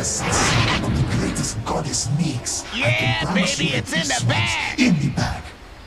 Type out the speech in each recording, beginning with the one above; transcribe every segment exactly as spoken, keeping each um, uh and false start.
guests of the greatest goddess Nyx. Yeah, baby, it's in the bag! In the bag.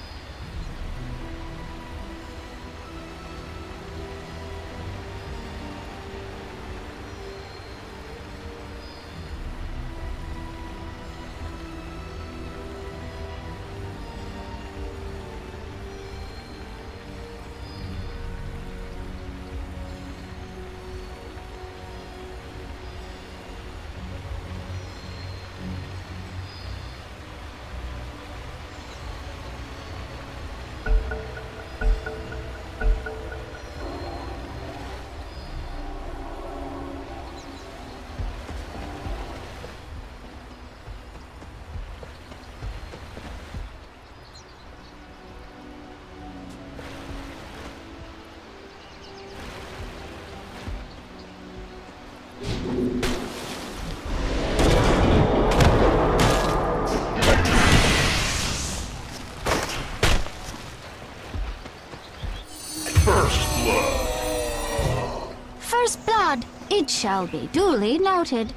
First blood. It shall be duly noted.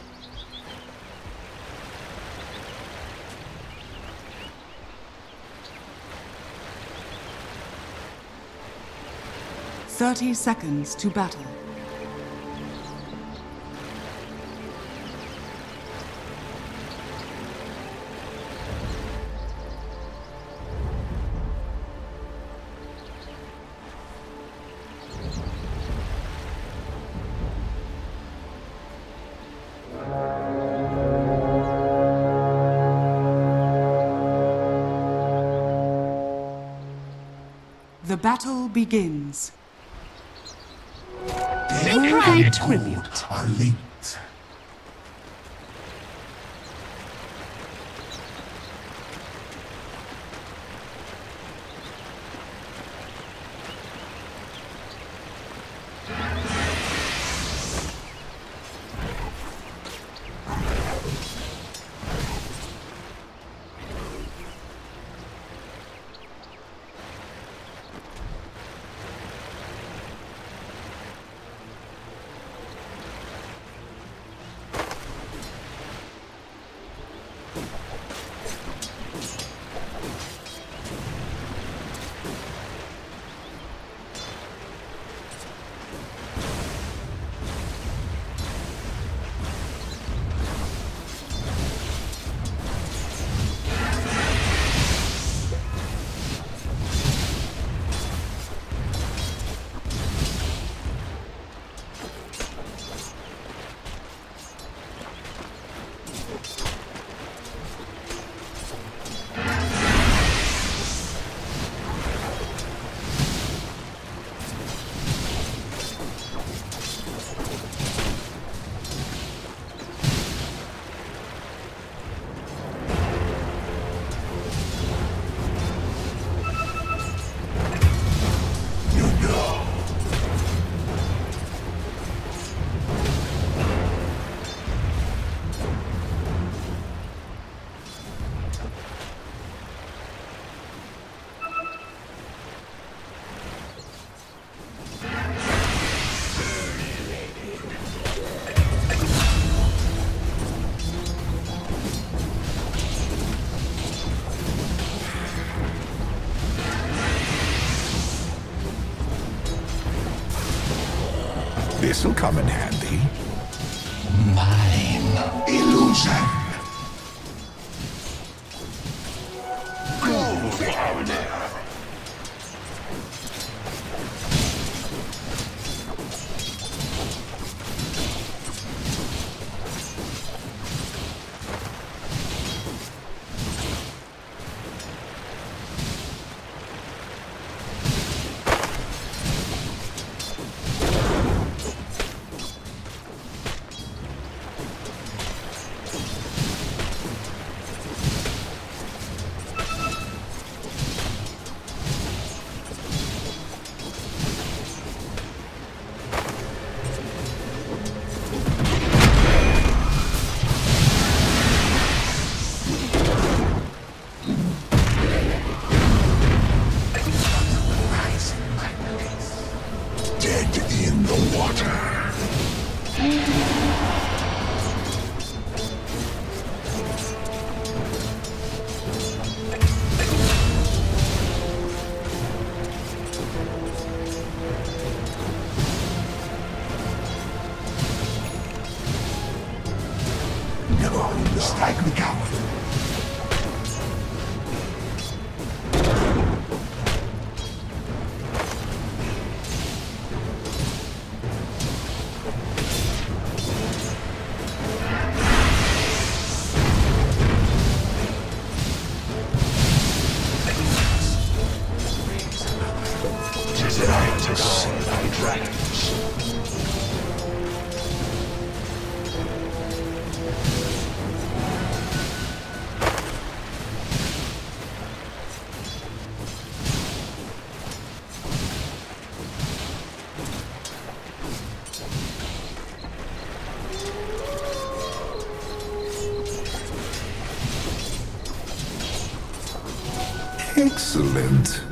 Thirty seconds to battle. The battle begins. Death and tribute are linked. This'll come in handy. Mine. Illusion. Go down there. No, strike me, coward. To see thy dragons. Excellent.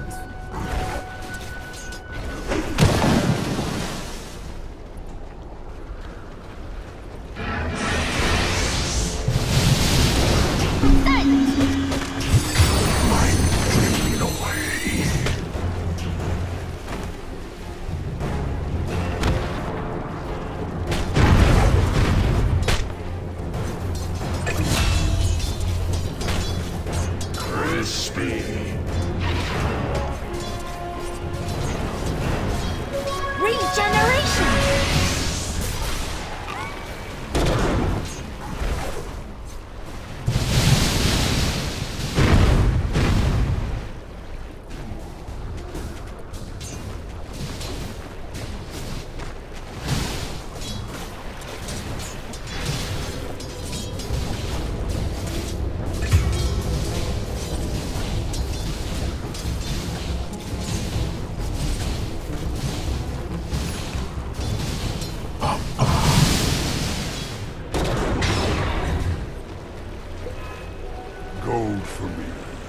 Gold for me.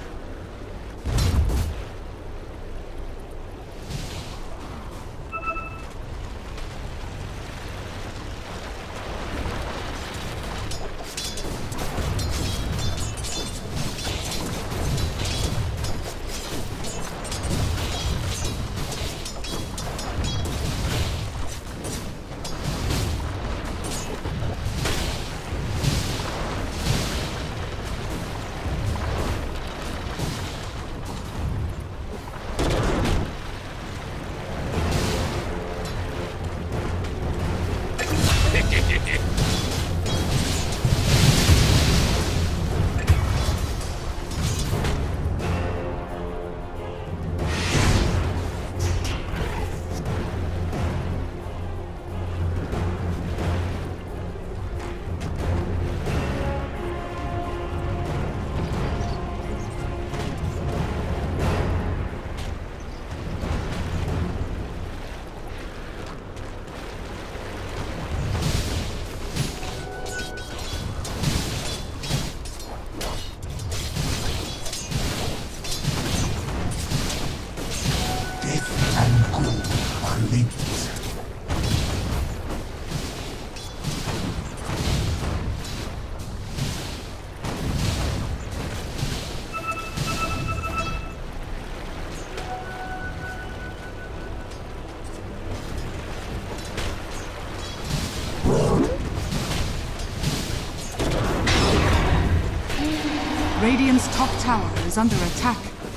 Radiant's top tower is under attack.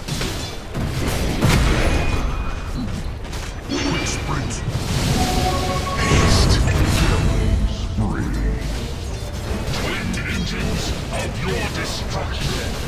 Quick sprint. Haste. Spree. Twin engines of your destruction.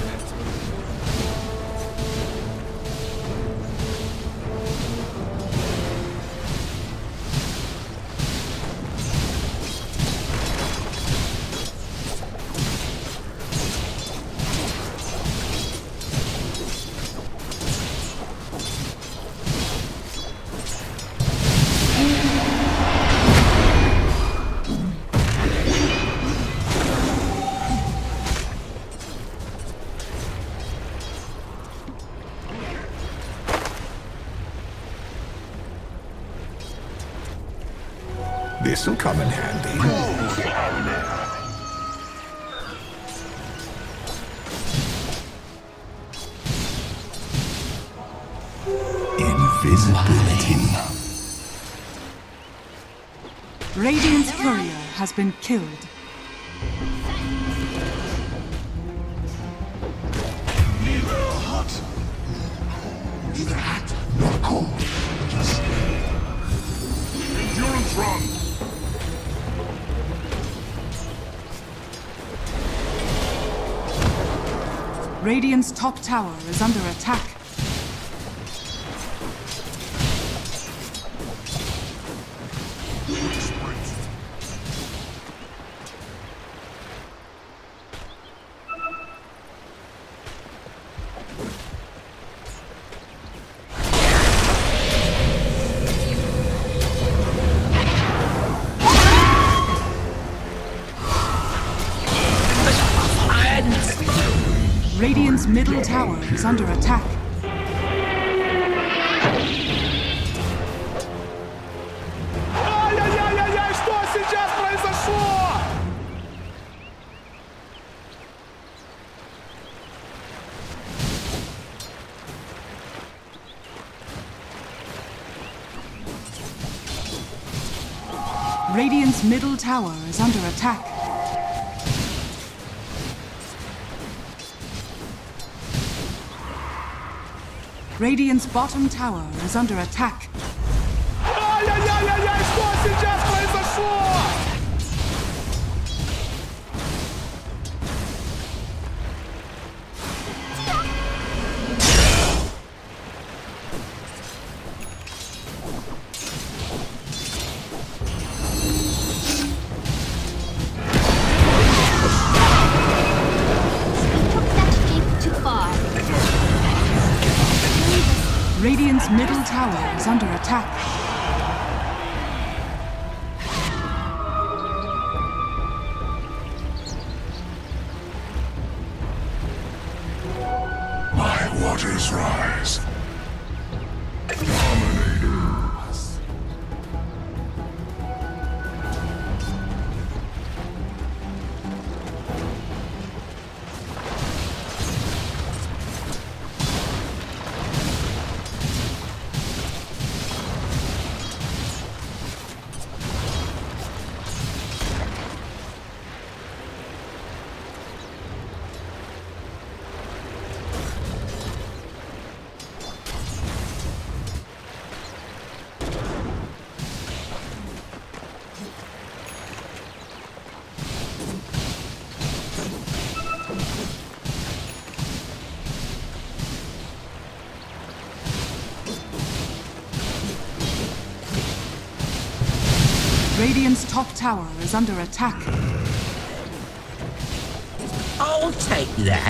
This'll come in handy. Invisibility. Radiant's courier has been killed. Neither hot nor cold. Just endurance run. Radiant's top tower is under attack. Radiant's middle tower is under attack. Ай-яй-яй-яй-яй, что сейчас произошло? Radiant's middle tower is under attack. Radiant's bottom tower is under attack. Ай-яй-яй-яй-яй, что сейчас произошло? Took that leap too far. Radiant's middle tower is under attack. My waters rise. Dominators. Radiant's top tower is under attack. I'll take that.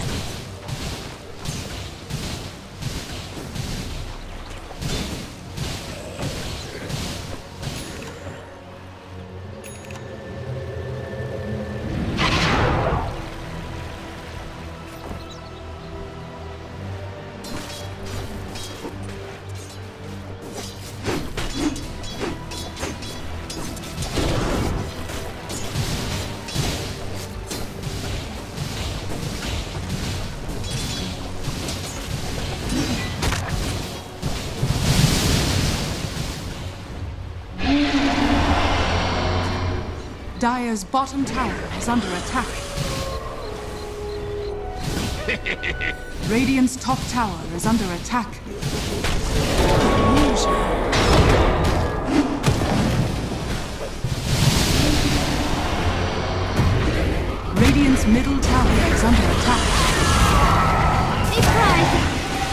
Dire's bottom tower is under attack. Radiant's top tower is under attack. Radiant's middle tower is under attack. Surprise!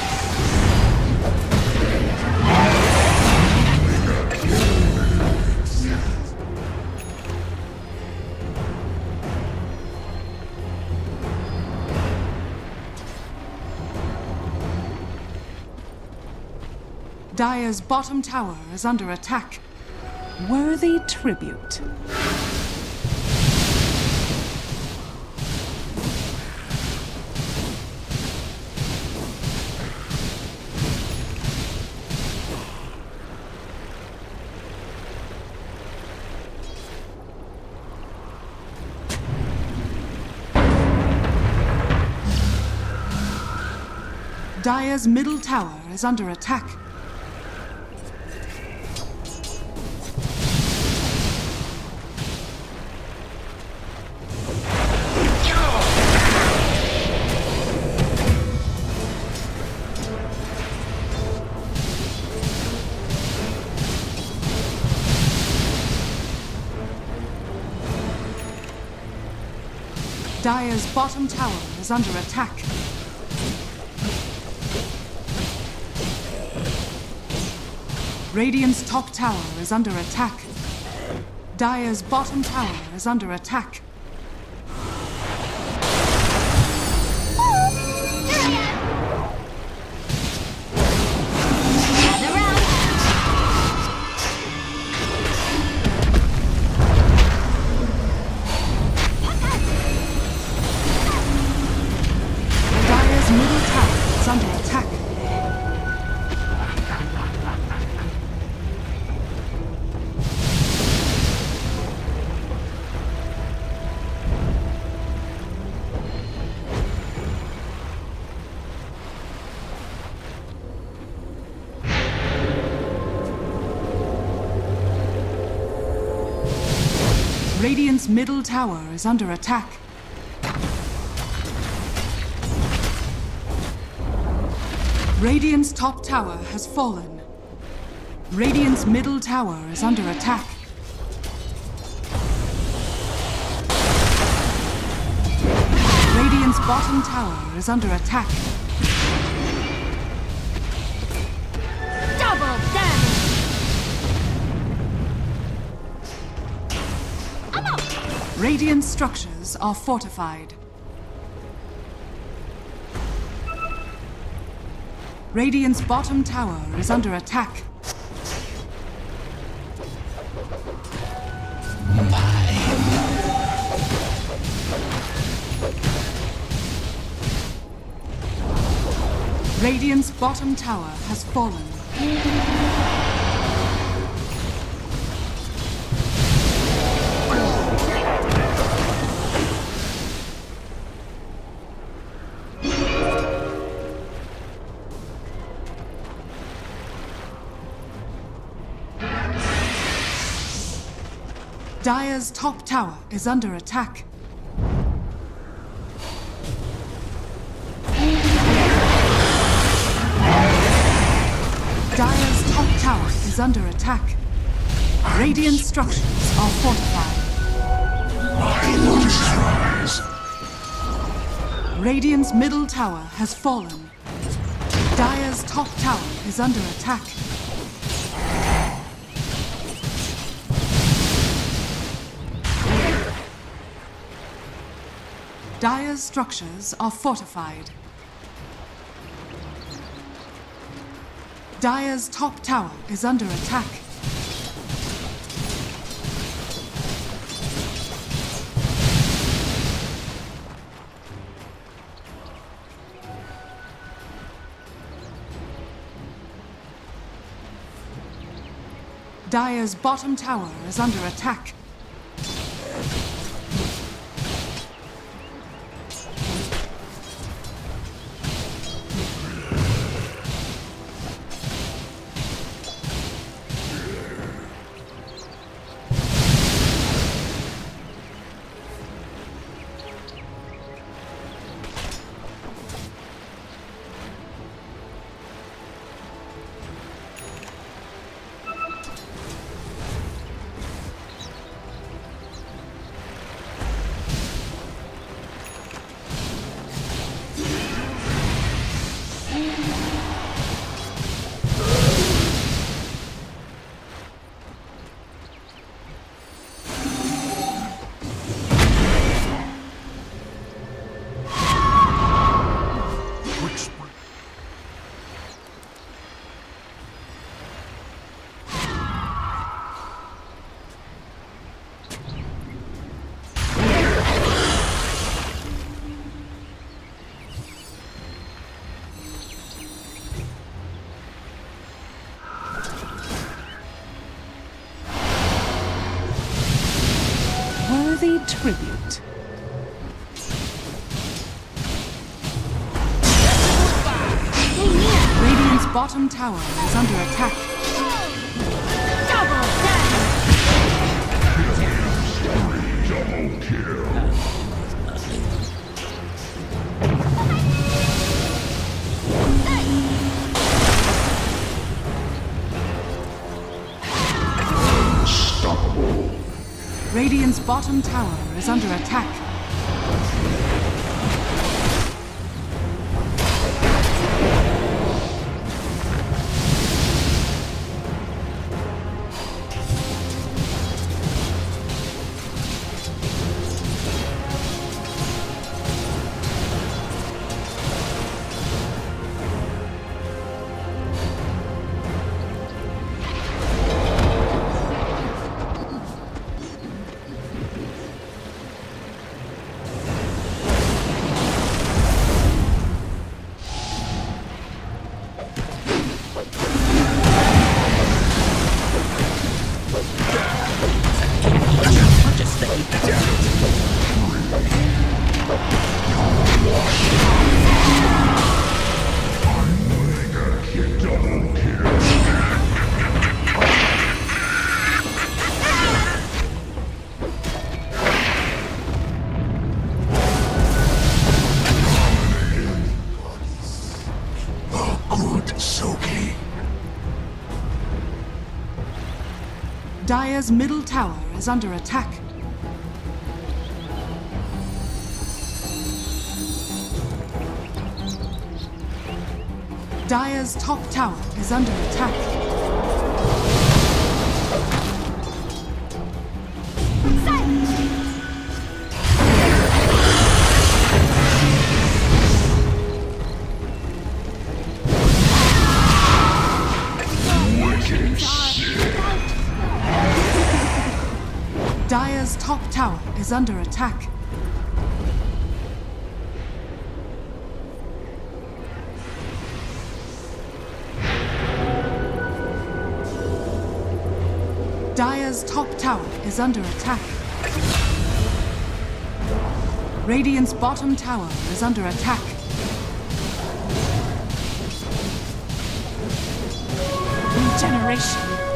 Dire's bottom tower is under attack. Worthy tribute. Dire's middle tower is under attack. Dire's bottom tower is under attack. Radiant's top tower is under attack. Dire's bottom tower is under attack. Radiant's middle tower is under attack. Radiant's top tower has fallen. Radiant's middle tower is under attack. Radiant's bottom tower is under attack. Double damage! Radiant structures are fortified. Radiant's bottom tower is under attack. Radiant's bottom tower has fallen. Dire's top tower is under attack. Dire's top tower is under attack. Radiant structures are fortified. My waters rise. Radiant's middle tower has fallen. Dire's top tower is under attack. Dire's structures are fortified. Dire's top tower is under attack. Dire's bottom tower is under attack. Worthy tribute. Radiant's bottom tower is under attack. Double damage! Double kill. Unstoppable. Radiant's bottom tower is under attack. Dire's middle tower is under attack. Dire's top tower is under attack. Dire's top tower is under attack. Dire's top tower is under attack. Radiant's bottom tower is under attack. Regeneration.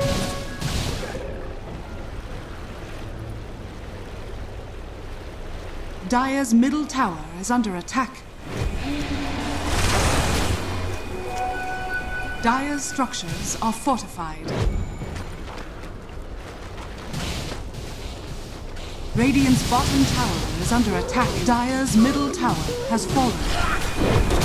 Dire's middle tower is under attack. Dire's structures are fortified. Radiant's bottom tower is under attack. Dire's middle tower has fallen.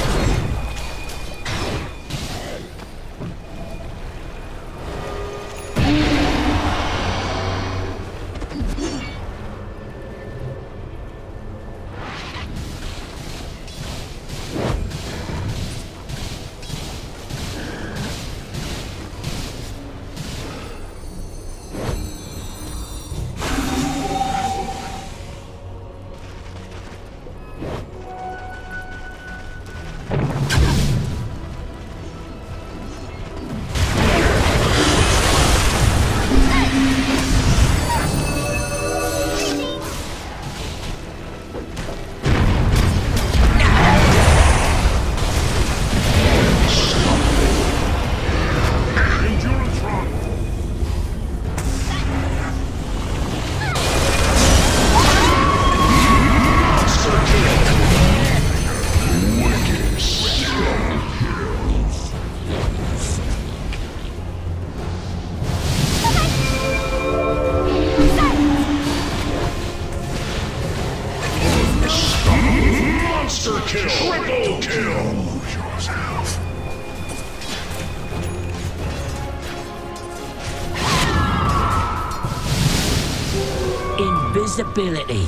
Invisibility.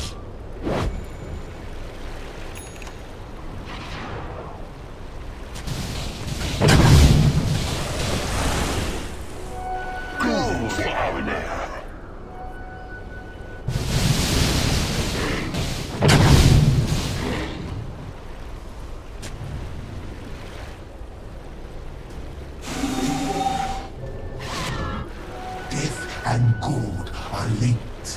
Death and gold are linked.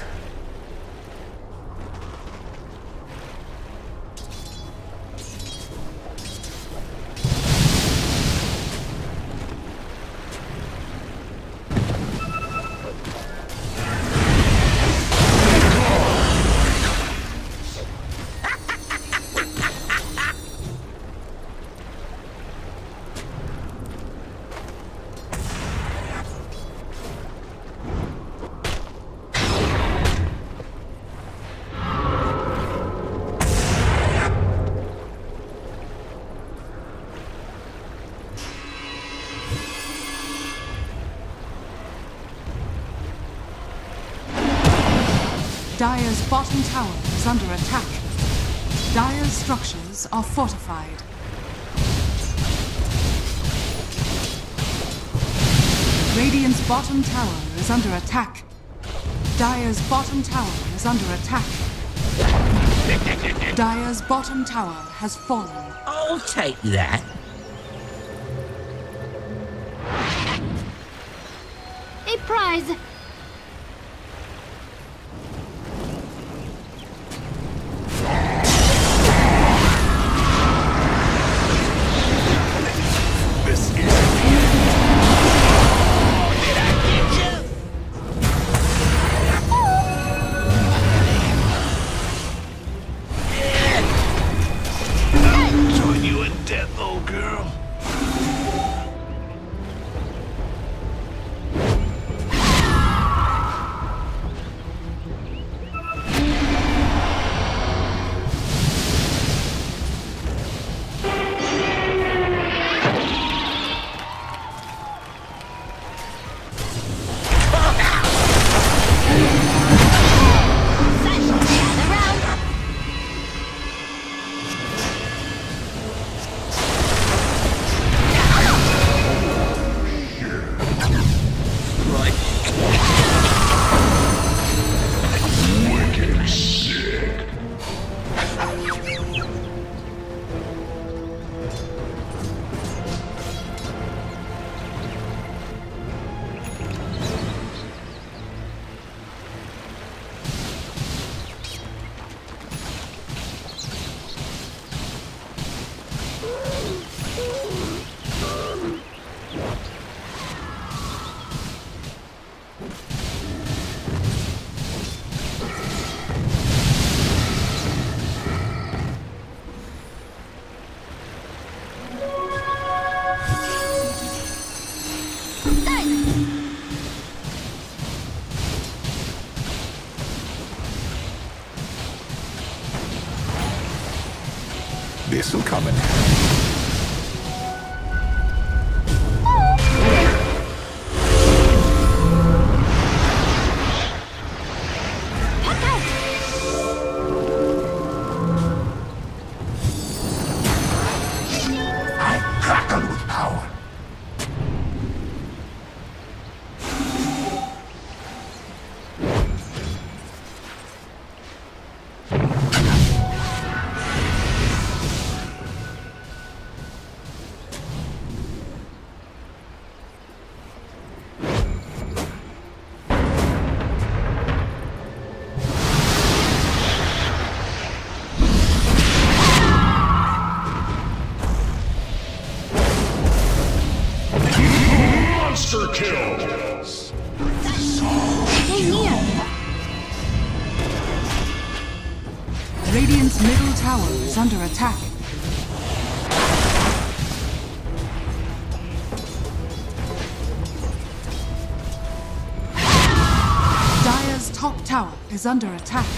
Dire's bottom tower is under attack. Dire's structures are fortified. Radiant's bottom tower is under attack. Dire's bottom tower is under attack. Dire's bottom tower has fallen. I'll take that. A prize. This'll come in handy. I crackle with power. Monster kill! Radiant's middle tower is under attack. Dire's top tower is under attack.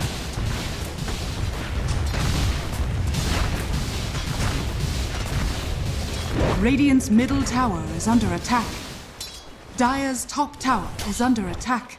Radiant's middle tower is under attack. Dire's top tower is under attack.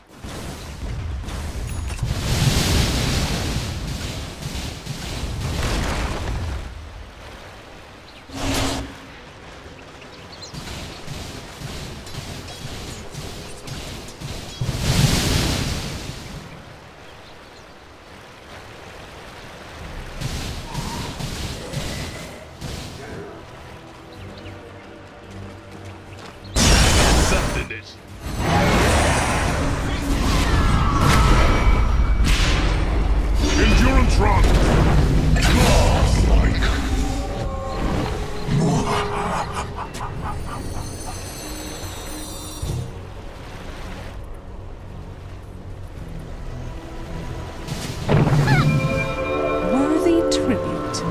Endurance run! Godlike! Worthy tribute.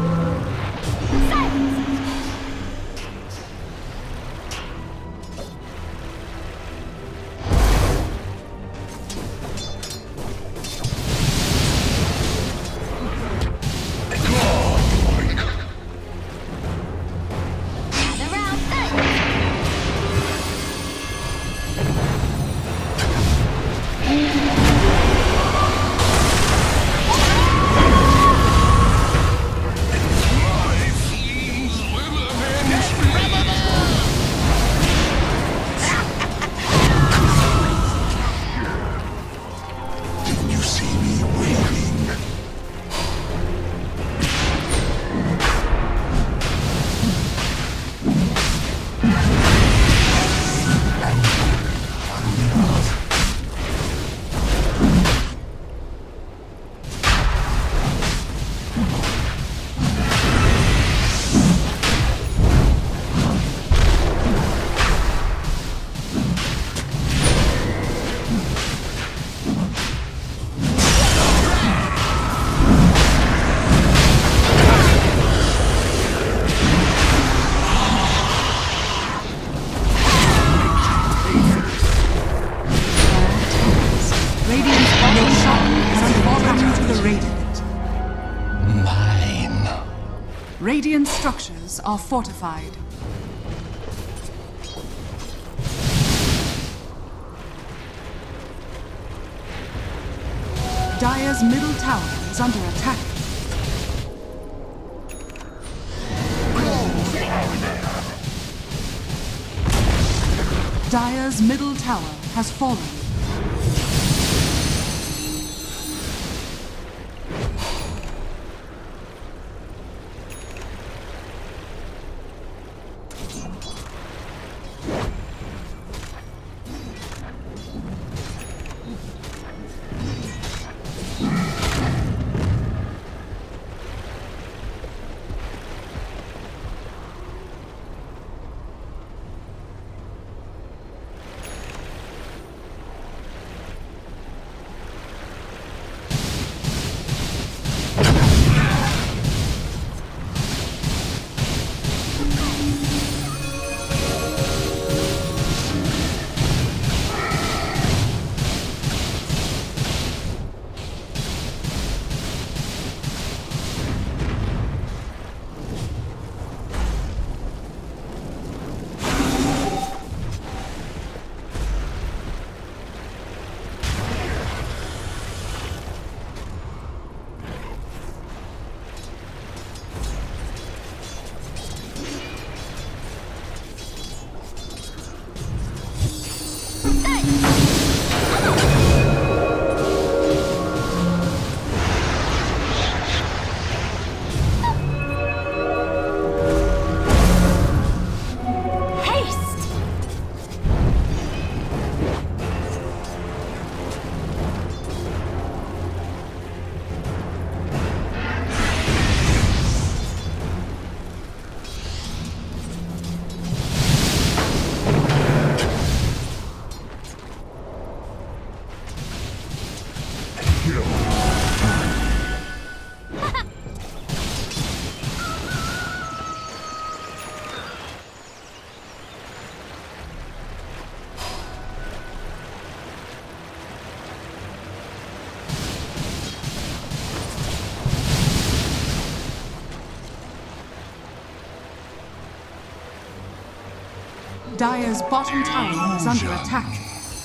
Radiant structures are fortified. Dire's middle tower is under attack. Dire's middle tower has fallen. Dire's bottom tower is under attack.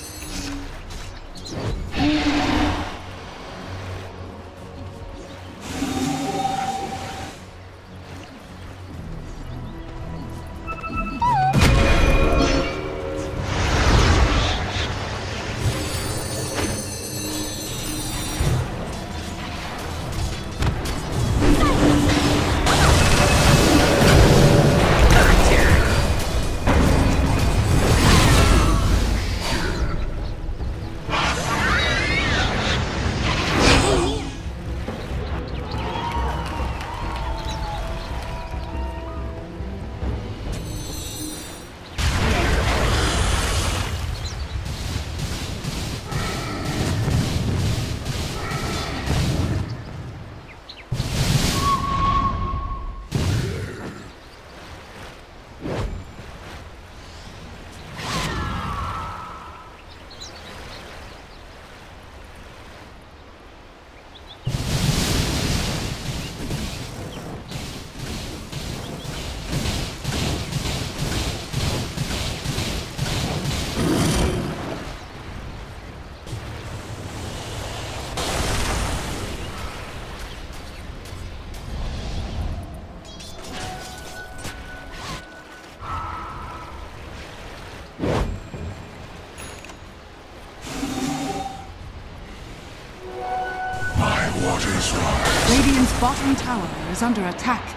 Radiant's bottom tower is under attack.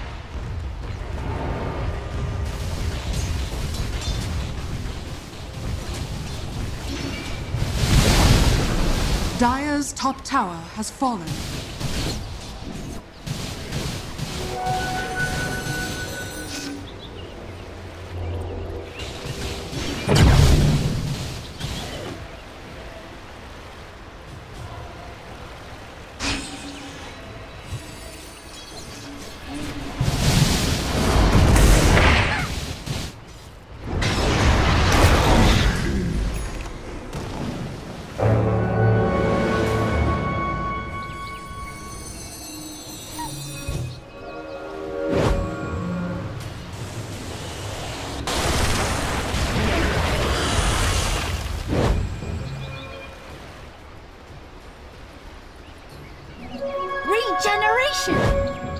Dire's top tower has fallen. Regeneration!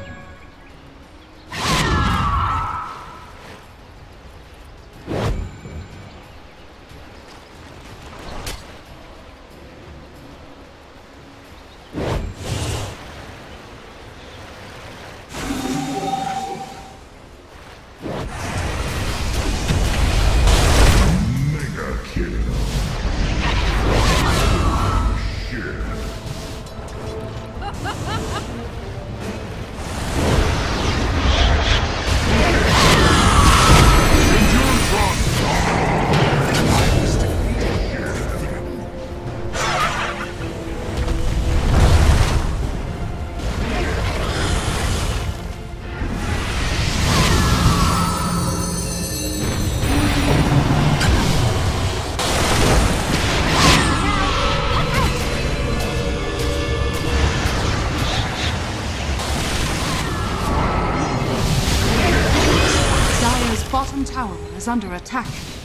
Bottom tower is under attack.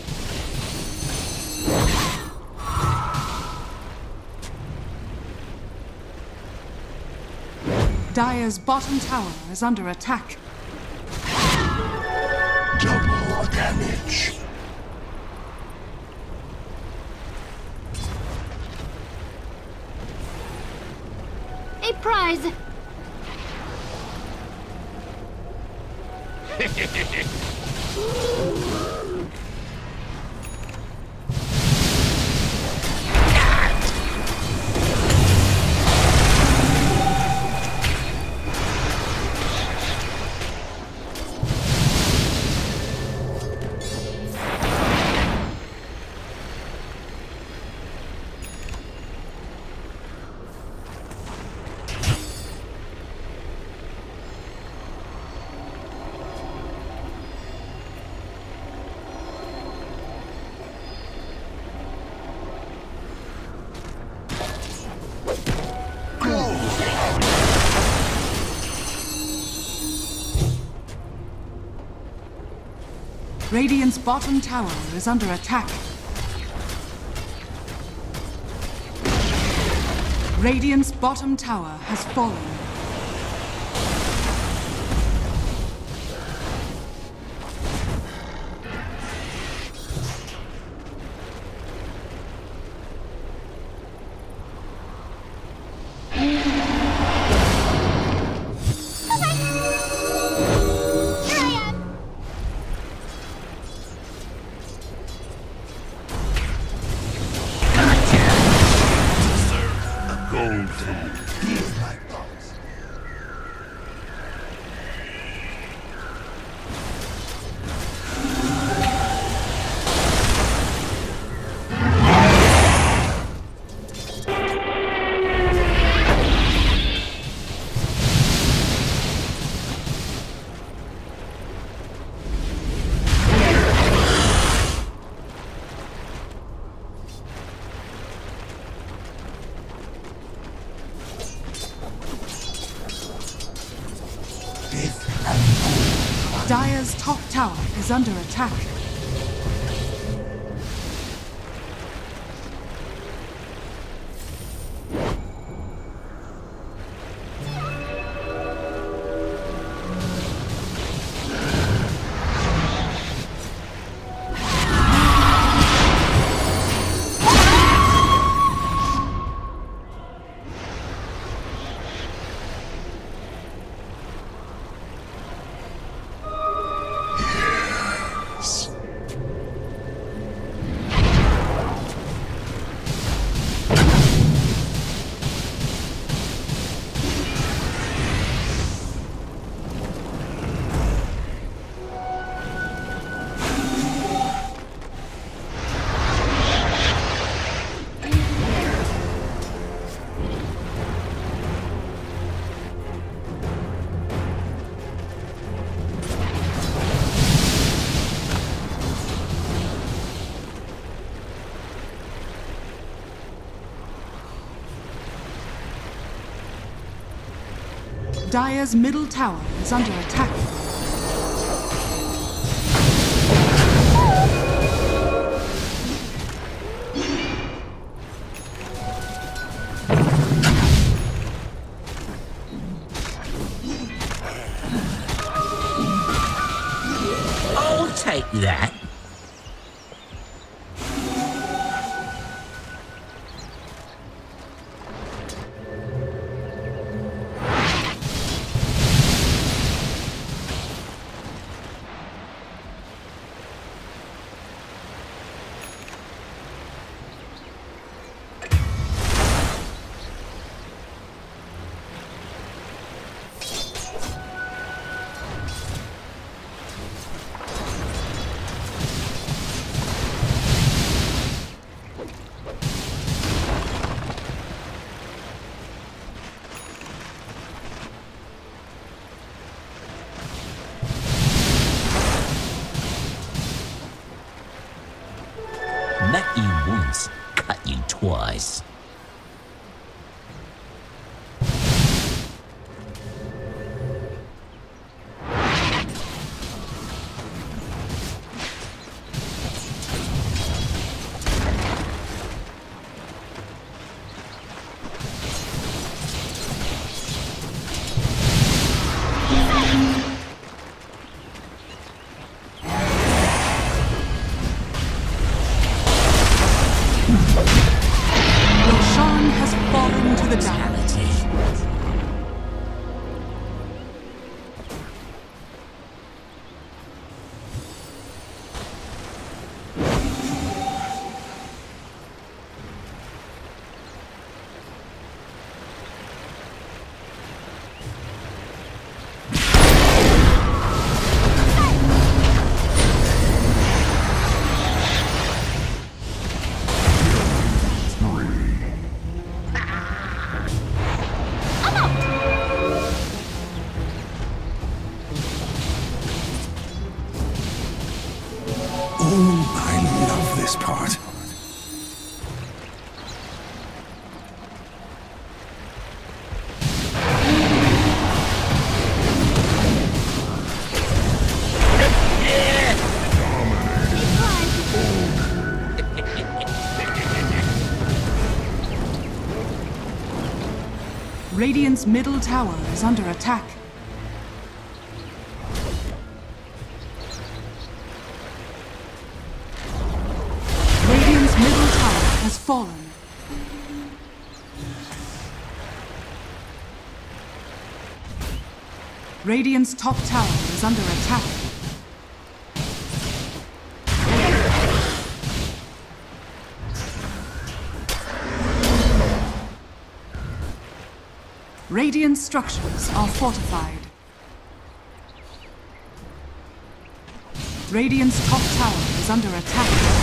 Dire's bottom tower is under attack. Double damage. A prize! Radiant's bottom tower is under attack. Radiant's bottom tower has fallen. Dire's top tower is under attack. Dire's middle tower is under attack. I'll take that. Met you once, cut you twice. Roshan has fallen to the tower. I love this part. Radiant's middle tower is under attack. Radiant's middle tower has fallen. Radiant's top tower is under attack. Radiant structures are fortified. Radiant's top tower is under attack.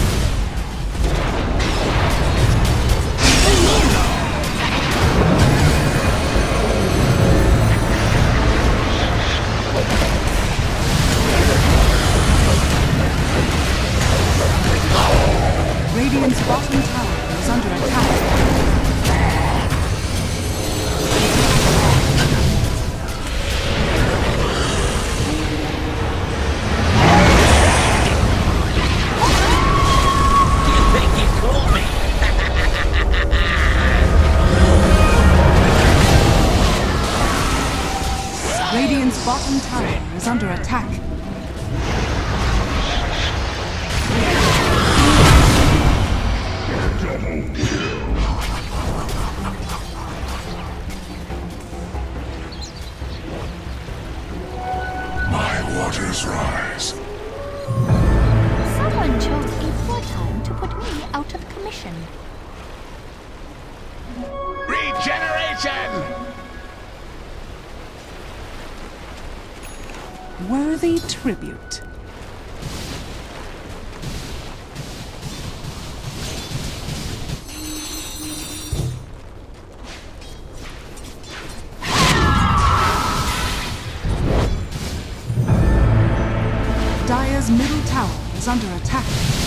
Radiant's bottom tower is under attack. Radiant's bottom tower is under attack. My waters rise. Someone chose a poor time to put me out of commission. Regeneration! Worthy tribute. Dire's middle tower is under attack.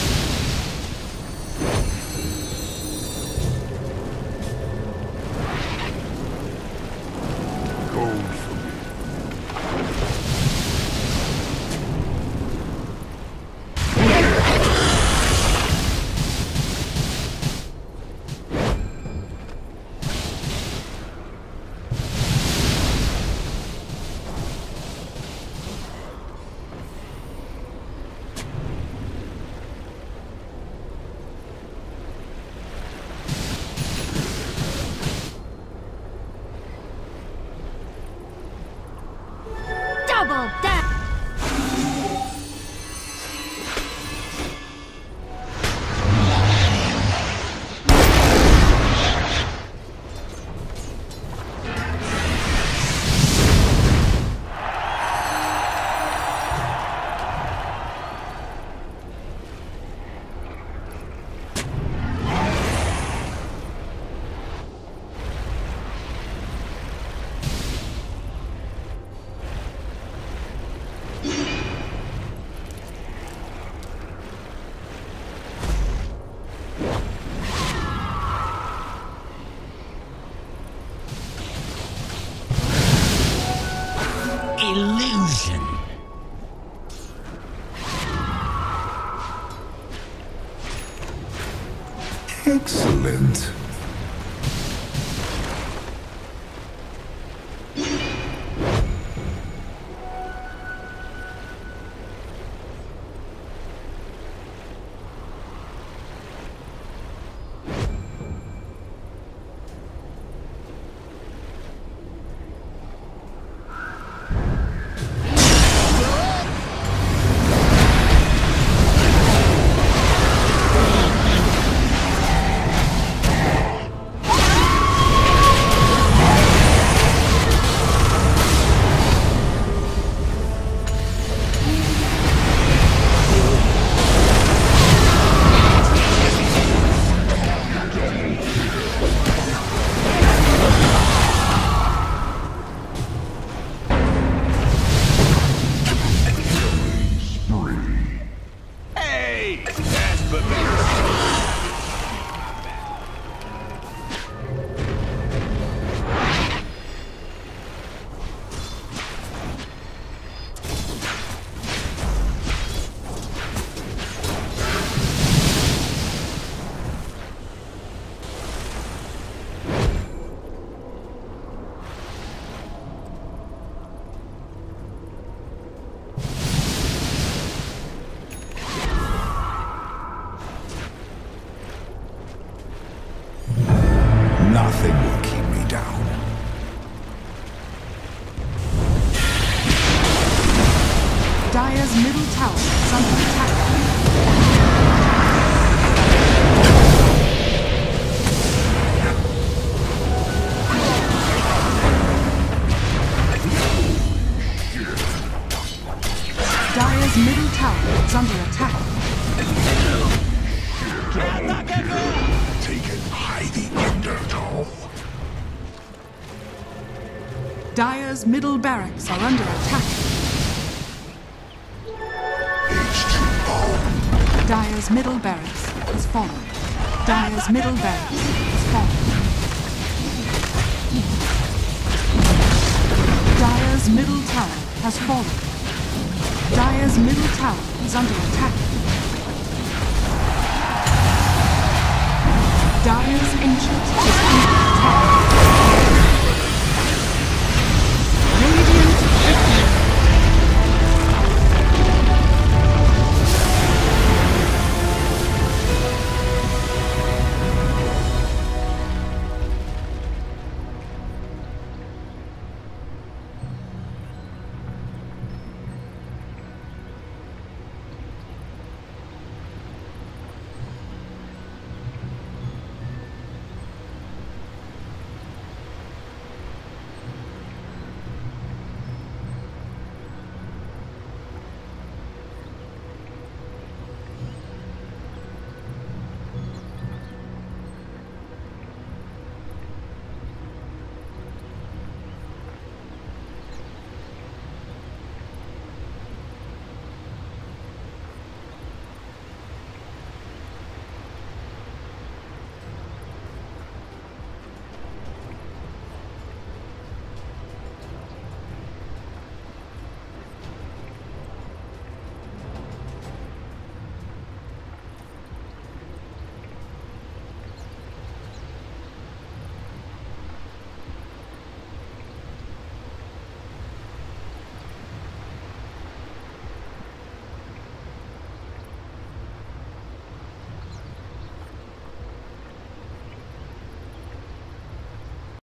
Gold for me. Double down! Illusion. Excellent. Dire's middle tower is under attack. Dire's middle tower is under attack. Taken by the Undertow. Dire's middle barracks are under attack. H two O. Dire's middle barracks has fallen. Dire's middle barracks has fallen. Dire's middle tower has fallen. Dire's middle tower is under attack. Dire's ancient is under